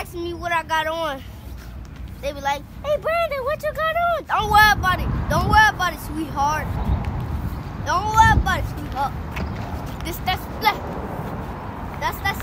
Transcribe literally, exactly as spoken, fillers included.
asking me what I got on. They be like, hey, Brandon, what you got on? Don't worry about it. Don't worry about it, sweetheart. Don't worry about it, sweetheart. This, that's black. That's, that's